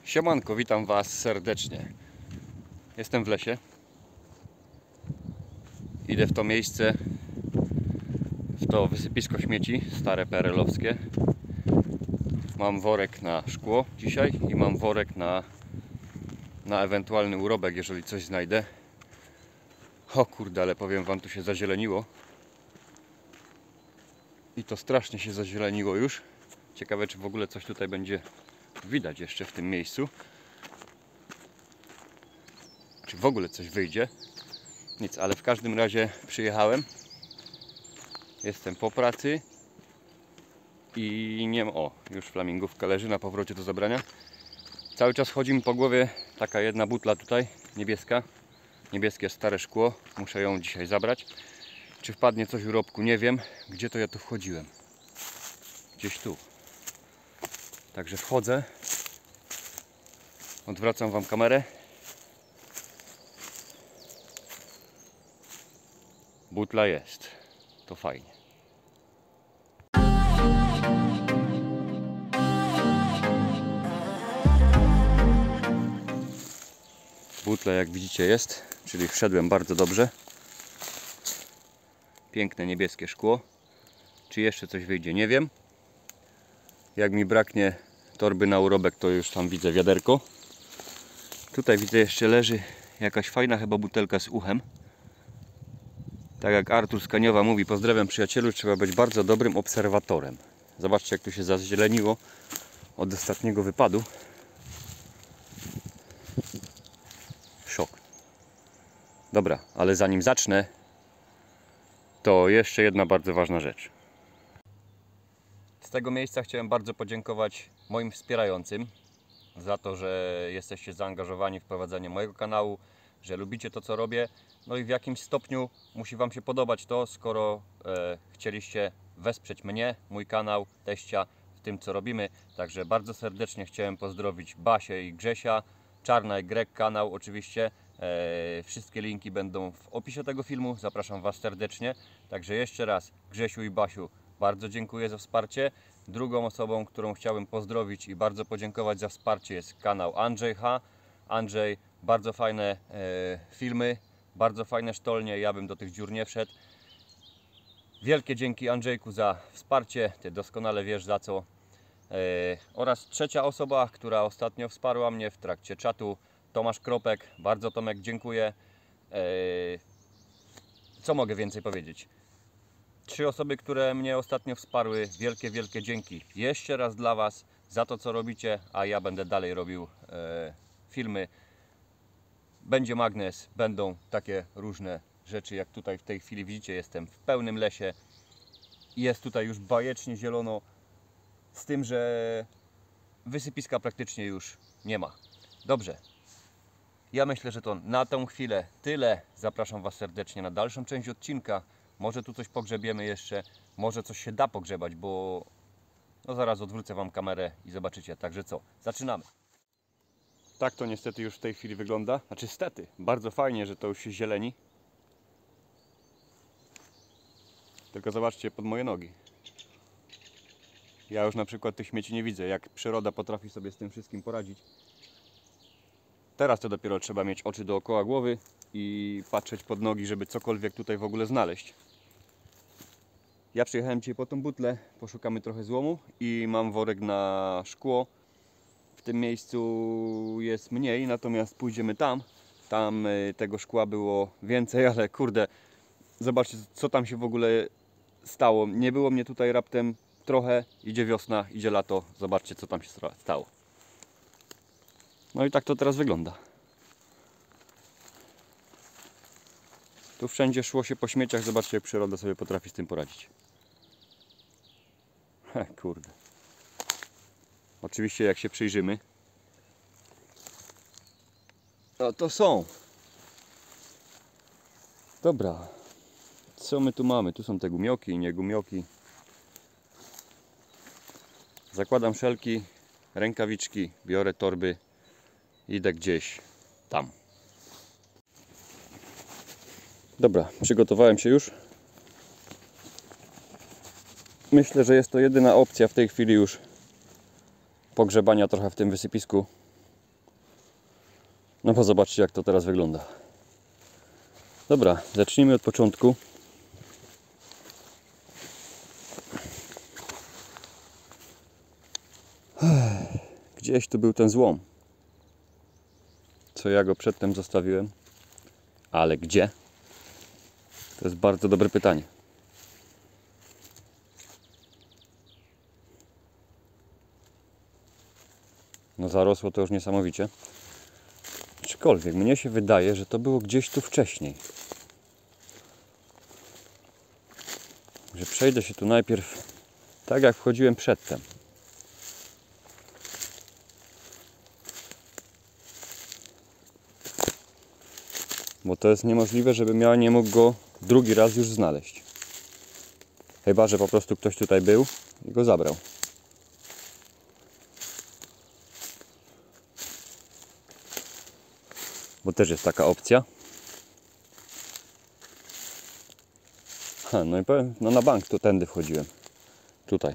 Siemanko, witam Was serdecznie. Jestem w lesie. Idę w to miejsce, w to wysypisko śmieci, stare PRL-owskie. Mam worek na szkło dzisiaj i mam worek na ewentualny urobek, jeżeli coś znajdę. O kurde, ale powiem Wam, tu się zazieleniło. I to strasznie się zazieleniło już. Ciekawe, czy w ogóle coś tutaj będzie widać jeszcze w tym miejscu. Czy w ogóle coś wyjdzie. Nic, ale w każdym razie przyjechałem. Jestem po pracy. I nie ma... O, już flamingówka leży na powrocie do zabrania. Cały czas chodzi mi po głowie taka jedna butla tutaj, niebieska. Niebieskie stare szkło. Muszę ją dzisiaj zabrać. Czy wpadnie coś w urobku? Nie wiem. Gdzie to ja tu wchodziłem? Gdzieś tu. Także wchodzę. Odwracam Wam kamerę. Butla jest. To fajnie. Butla, jak widzicie, jest, czyli wszedłem bardzo dobrze. Piękne niebieskie szkło. Czy jeszcze coś wyjdzie? Nie wiem. Jak mi braknie torby na urobek, to już tam widzę wiaderko. Tutaj widzę, jeszcze leży jakaś fajna chyba butelka z uchem. Tak jak Artur z Kaniowa mówi, pozdrawiam przyjacielu, trzeba być bardzo dobrym obserwatorem. Zobaczcie, jak tu się zazieleniło od ostatniego wypadu. Szok. Dobra, ale zanim zacznę, to jeszcze jedna bardzo ważna rzecz. Z tego miejsca chciałem bardzo podziękować moim wspierającym za to, że jesteście zaangażowani w prowadzenie mojego kanału, że lubicie to, co robię. No i w jakimś stopniu musi Wam się podobać to, skoro chcieliście wesprzeć mnie, mój kanał, teścia w tym, co robimy. Także bardzo serdecznie chciałem pozdrowić Basię i Grzesia, Czarna i Greg kanał oczywiście. Wszystkie linki będą w opisie tego filmu. Zapraszam Was serdecznie. Także jeszcze raz, Grzesiu i Basiu, bardzo dziękuję za wsparcie. Drugą osobą, którą chciałem pozdrowić i bardzo podziękować za wsparcie, jest kanał Andrzej H. Andrzej, bardzo fajne filmy, bardzo fajne sztolnie, ja bym do tych dziur nie wszedł. Wielkie dzięki, Andrzejku, za wsparcie, Ty doskonale wiesz za co. Oraz trzecia osoba, która ostatnio wsparła mnie w trakcie czatu, Tomasz Kropek. Bardzo, Tomek, dziękuję. Co mogę więcej powiedzieć? 3 osoby, które mnie ostatnio wsparły, wielkie, wielkie dzięki jeszcze raz dla Was za to, co robicie, a ja będę dalej robił filmy. Będzie magnes, będą takie różne rzeczy, jak tutaj w tej chwili widzicie, jestem w pełnym lesie. Jest tutaj już bajecznie zielono, z tym, że wysypiska praktycznie już nie ma. Dobrze. Ja myślę, że to na tą chwilę tyle. Zapraszam Was serdecznie na dalszą część odcinka. Może tu coś pogrzebiemy jeszcze, może coś się da pogrzebać, bo no zaraz odwrócę Wam kamerę i zobaczycie. Także co, zaczynamy. Tak to niestety już w tej chwili wygląda. Znaczy stety, bardzo fajnie, że to już się zieleni. Tylko zobaczcie pod moje nogi. Ja już na przykład tych śmieci nie widzę, jak przyroda potrafi sobie z tym wszystkim poradzić. Teraz to dopiero trzeba mieć oczy dookoła głowy i patrzeć pod nogi, żeby cokolwiek tutaj w ogóle znaleźć. Ja przyjechałem dzisiaj po tą butlę, poszukamy trochę złomu i mam worek na szkło. W tym miejscu jest mniej, natomiast pójdziemy tam. Tam tego szkła było więcej, ale kurde, zobaczcie, co tam się w ogóle stało. Nie było mnie tutaj raptem trochę, idzie wiosna, idzie lato. Zobaczcie, co tam się stało. No i tak to teraz wygląda. Tu wszędzie szło się po śmieciach. Zobaczcie, jak przyroda sobie potrafi z tym poradzić. Kurde. Oczywiście, jak się przyjrzymy, no to są. Dobra. Co my tu mamy? Tu są te gumioki i nie gumioki. Zakładam szelki, rękawiczki, biorę torby. Idę gdzieś tam. Dobra, przygotowałem się już. Myślę, że jest to jedyna opcja w tej chwili już pogrzebania trochę w tym wysypisku. No bo zobaczcie, jak to teraz wygląda. Dobra, zacznijmy od początku. Gdzieś tu był ten złom, co ja go przedtem zostawiłem. Ale gdzie? To jest bardzo dobre pytanie. No zarosło to już niesamowicie. Aczkolwiek mnie się wydaje, że to było gdzieś tu wcześniej. Że przejdę się tu najpierw tak, jak wchodziłem przedtem. Bo to jest niemożliwe, żebym ja nie mógł go drugi raz już znaleźć. Chyba że po prostu ktoś tutaj był i go zabrał. Bo też jest taka opcja. No i powiem, no na bank to tędy wchodziłem. Tutaj.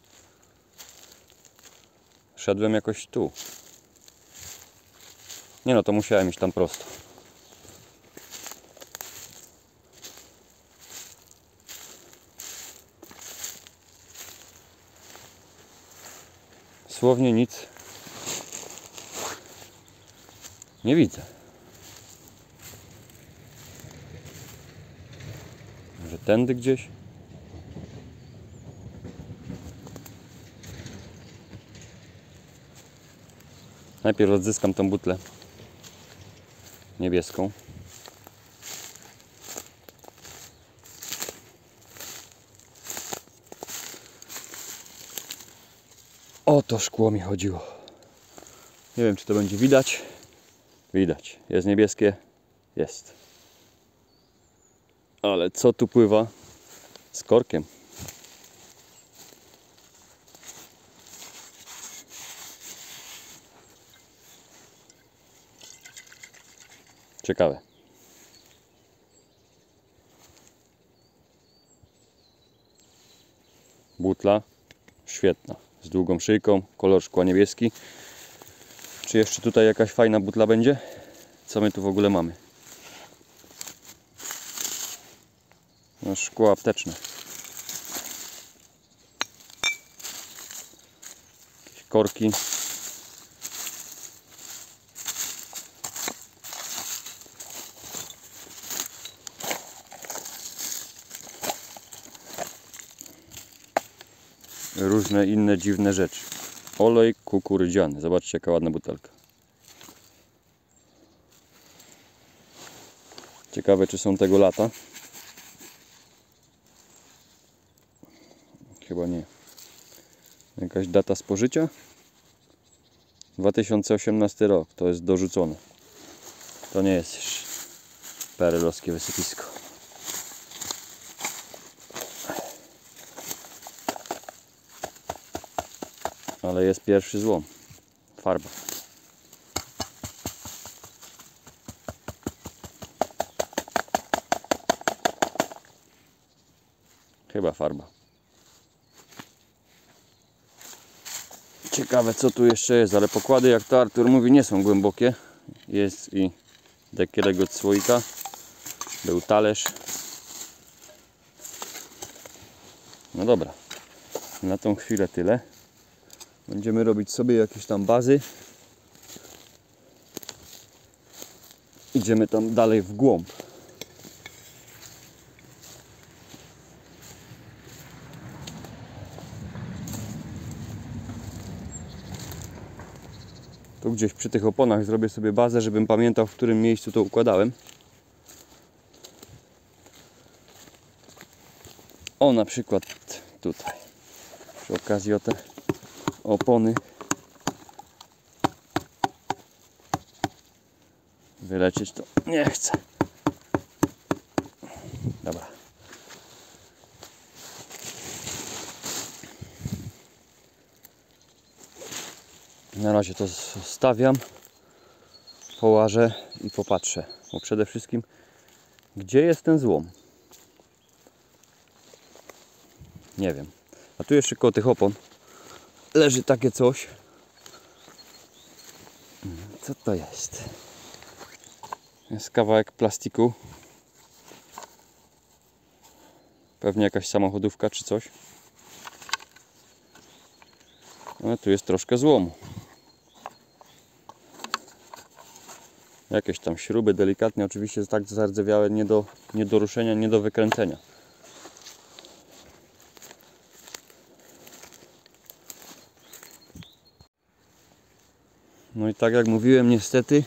Szedłem jakoś tu. Nie no, to musiałem iść tam prosto. Słownie nic nie widzę. Może tędy gdzieś? Najpierw odzyskam tą butlę niebieską. O to szkło mi chodziło. Nie wiem, czy to będzie widać. Widać. Jest niebieskie. Jest. Ale co tu pływa z korkiem? Ciekawe. Butla świetna. Z długą szyjką. Kolor szkła niebieski. Czy jeszcze tutaj jakaś fajna butla będzie? Co my tu w ogóle mamy? No, szkło apteczne. Jakieś korki. Różne inne dziwne rzeczy. Olej kukurydziany. Zobaczcie, jaka ładna butelka. Ciekawe, czy są tego lata. Chyba nie. Jakaś data spożycia? 2018 rok. To jest dorzucone. To nie jest perelowskie wysypisko. Ale jest pierwszy złom. Farba. Chyba farba. Ciekawe, co tu jeszcze jest, ale pokłady, jak to Artur mówi, nie są głębokie. Jest i dekielek od słoika. Był talerz. No dobra. Na tą chwilę tyle. Będziemy robić sobie jakieś tam bazy. Idziemy tam dalej w głąb. Tu gdzieś przy tych oponach zrobię sobie bazę, żebym pamiętał, w którym miejscu to układałem. O, na przykład tutaj. Przy okazji o te opony wylecieć to nie chcę. Dobra. Na razie to zostawiam, połażę i popatrzę. Bo przede wszystkim, gdzie jest ten złom? Nie wiem. A tu jeszcze koło tych opon leży takie coś. Co to jest? Jest kawałek plastiku. Pewnie jakaś samochodówka czy coś. Ale tu jest troszkę złomu. Jakieś tam śruby delikatnie, oczywiście tak zardzewiałe, nie do ruszenia, nie do wykręcenia. No i tak jak mówiłem, niestety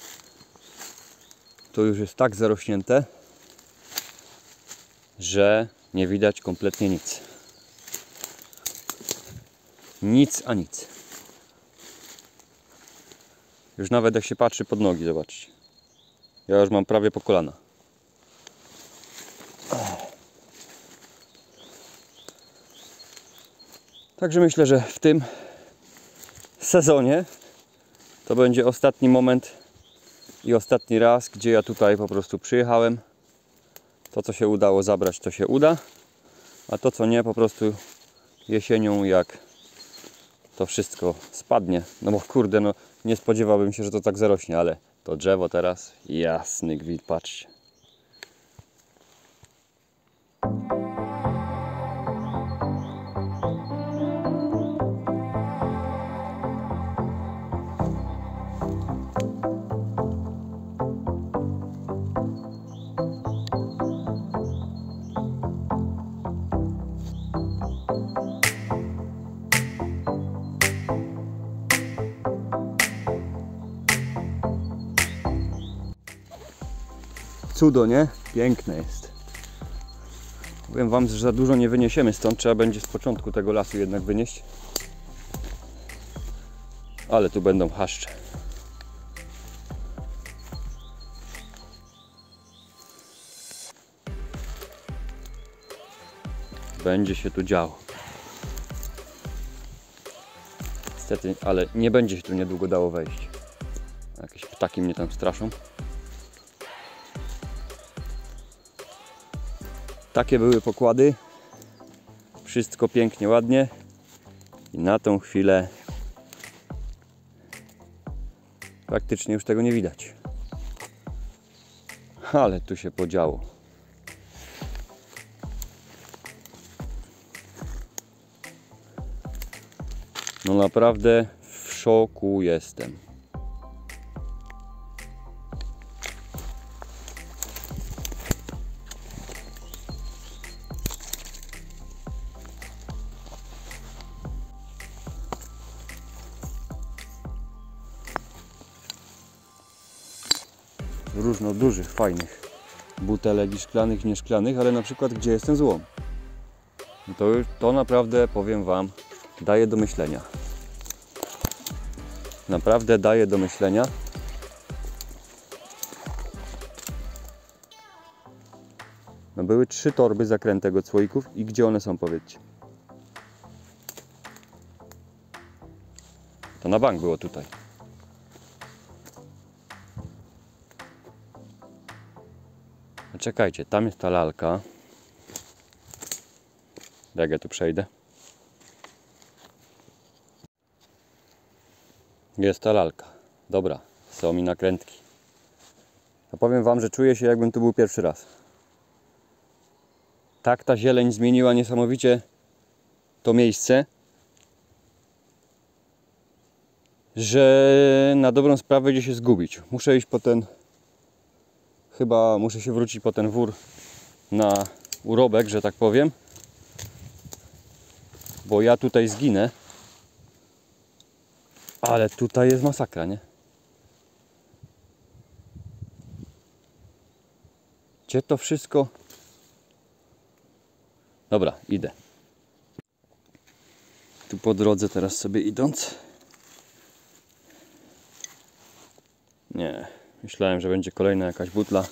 to już jest tak zarośnięte, że nie widać kompletnie nic. Nic a nic. Już nawet jak się patrzy pod nogi, zobaczcie. Ja już mam prawie po kolana. Także myślę, że w tym sezonie to będzie ostatni moment i ostatni raz, gdzie ja tutaj po prostu przyjechałem. To, co się udało zabrać, to się uda, a to, co nie, po prostu jesienią, jak to wszystko spadnie. No bo kurde, no nie spodziewałbym się, że to tak zarośnie, ale to drzewo teraz, jasny gwint, patrzcie. Cudo, nie? Piękne jest. Powiem wam, że za dużo nie wyniesiemy stąd. Trzeba będzie z początku tego lasu jednak wynieść. Ale tu będą chaszcze. Będzie się tu działo. Niestety, ale nie będzie się tu niedługo dało wejść. Jakieś ptaki mnie tam straszą. Takie były pokłady. Wszystko pięknie, ładnie. I na tą chwilę praktycznie już tego nie widać. Ale tu się podziało. No naprawdę w szoku jestem. Różno dużych, fajnych butelek i szklanych, nieszklanych, ale na przykład gdzie jest ten złom? To naprawdę, powiem wam, daje do myślenia. Naprawdę daje do myślenia. No były 3 torby zakrętego słoików i gdzie one są, powiedzcie? To na bank było tutaj. No czekajcie, tam jest ta lalka. Jak ja tu przejdę? Jest ta lalka. Dobra, są mi nakrętki. No powiem wam, że czuję się, jakbym tu był pierwszy raz. Tak ta zieleń zmieniła niesamowicie to miejsce, że na dobrą sprawę idzie się zgubić. Muszę iść po ten... Chyba muszę się wrócić po ten wór na urobek, że tak powiem. Bo ja tutaj zginę. Ale tutaj jest masakra, nie? Gdzie to wszystko? Dobra, idę. Tu po drodze teraz sobie idąc. Nie, myślałem, że będzie kolejna jakaś butla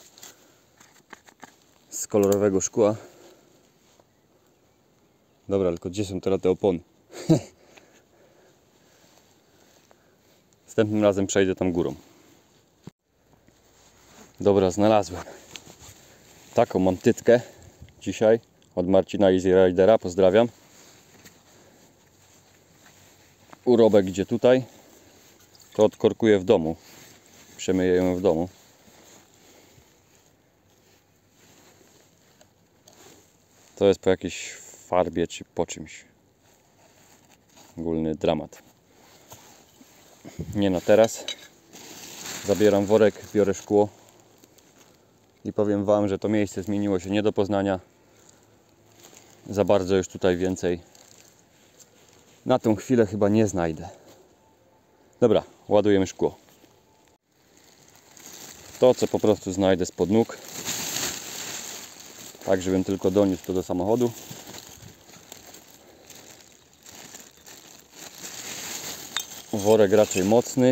z kolorowego szkła. Dobra, tylko gdzie są teraz te opony? Następnym razem przejdę tam górą. Dobra, znalazłem. Taką mam tytkę dzisiaj od Marcina Easy Ridera. Pozdrawiam. Urobek idzie tutaj. To odkorkuję w domu. Przemyję ją w domu. To jest po jakiejś farbie czy po czymś. Ogólny dramat. Nie na teraz. Zabieram worek, biorę szkło i powiem Wam, że to miejsce zmieniło się nie do poznania. Za bardzo już tutaj więcej na tą chwilę chyba nie znajdę. Dobra, ładujemy szkło. To, co po prostu znajdę spod nóg, tak żebym tylko doniósł to do samochodu. Worek raczej mocny.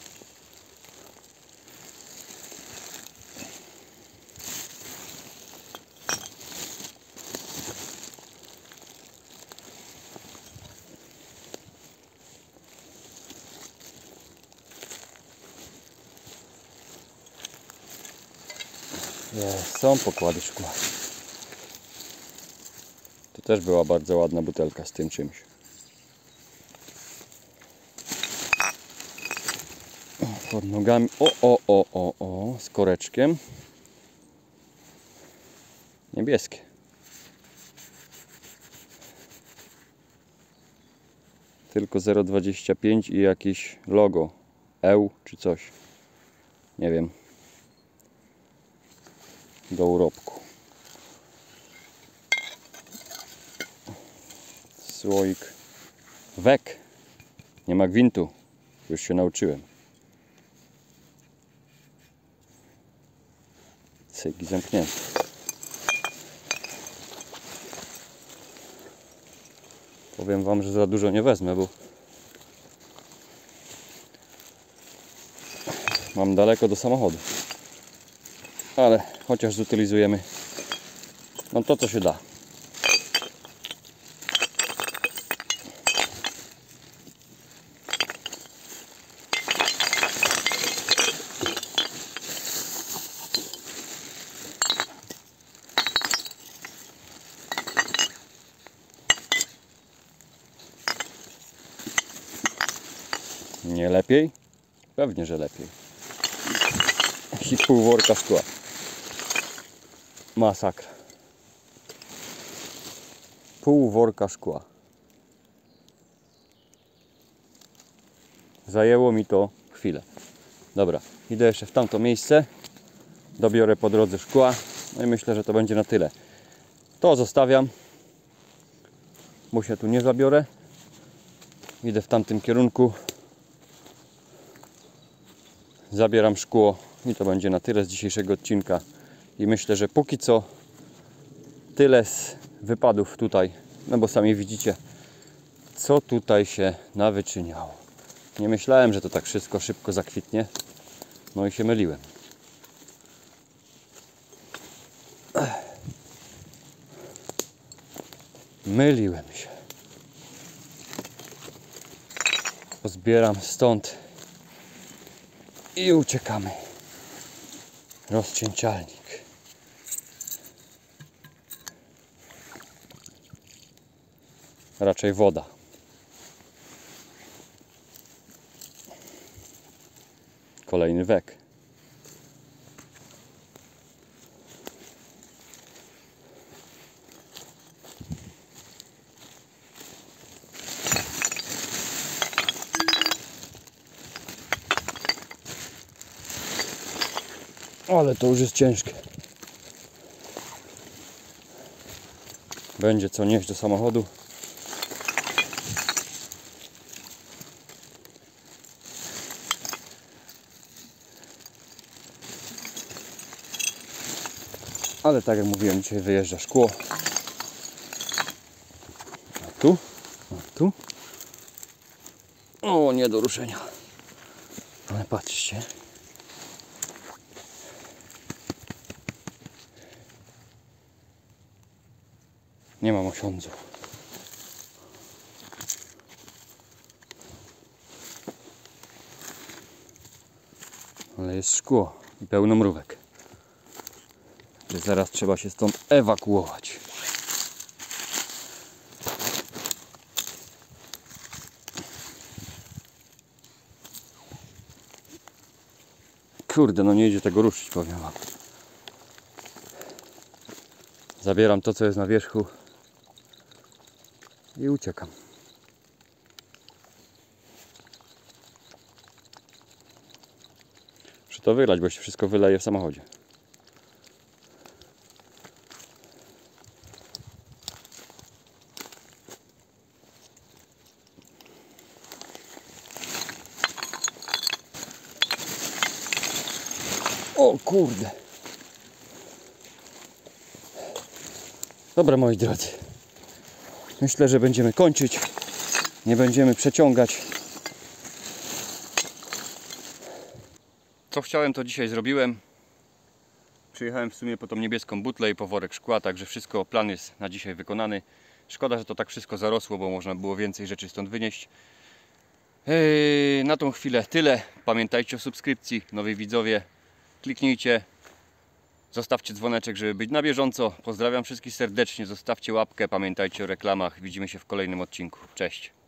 Są pokłady szkła. To też była bardzo ładna butelka z tym czymś. Pod nogami. O, z koreczkiem. Niebieskie. Tylko 0,25 i jakieś logo. EU czy coś. Nie wiem. Do urobku. Słoik. Wek. Nie ma gwintu. Już się nauczyłem. Cygi zamknięte. Powiem Wam, że za dużo nie wezmę, bo mam daleko do samochodu. Ale chociaż zutylizujemy no to, co się da. Nie lepiej? Pewnie, że lepiej. I pół worka szkła. Masakra. Pół worka szkła. Zajęło mi to chwilę. Dobra, idę jeszcze w tamto miejsce. Dobiorę po drodze szkła. No i myślę, że to będzie na tyle. To zostawiam. Bo się tu nie zabiorę. Idę w tamtym kierunku. Zabieram szkło i to będzie na tyle z dzisiejszego odcinka. I myślę, że póki co tyle z wypadów tutaj. No bo sami widzicie, co tutaj się nawyczyniało. Nie myślałem, że to tak wszystko szybko zakwitnie. No i się myliłem. Myliłem się. Pozbieram stąd i uciekamy. Rozcięcialnik. Raczej woda. Kolejny wek. Ale to już jest ciężkie. Będzie co nieść do samochodu. Ale tak jak mówiłem, dzisiaj wyjeżdża szkło. A tu? A tu? O, nie do ruszenia. Ale patrzcie. Nie mam osiądzu. Ale jest szkło i pełno mrówek. Zaraz trzeba się stąd ewakuować. Kurde, no nie idzie tego ruszyć, powiem Wam. Zabieram to, co jest na wierzchu i uciekam. Muszę to wylać, bo się wszystko wyleje w samochodzie. O kurde. Dobra, moi drodzy. Myślę, że będziemy kończyć. Nie będziemy przeciągać. Co chciałem, to dzisiaj zrobiłem. Przyjechałem w sumie po tą niebieską butlę i po worek szkła, także wszystko, plan jest na dzisiaj wykonany. Szkoda, że to tak wszystko zarosło, bo można było więcej rzeczy stąd wynieść. Na tą chwilę tyle. Pamiętajcie o subskrypcji, nowi widzowie. Kliknijcie, zostawcie dzwoneczek, żeby być na bieżąco. Pozdrawiam wszystkich serdecznie, zostawcie łapkę, pamiętajcie o reklamach. Widzimy się w kolejnym odcinku. Cześć!